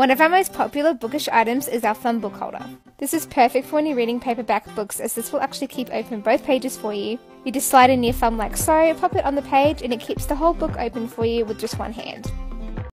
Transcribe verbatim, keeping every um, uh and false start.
One of our most popular bookish items is our thumb book holder. This is perfect for when you're reading paperback books, as this will actually keep open both pages for you. You just slide in your thumb like so, pop it on the page, and it keeps the whole book open for you with just one hand.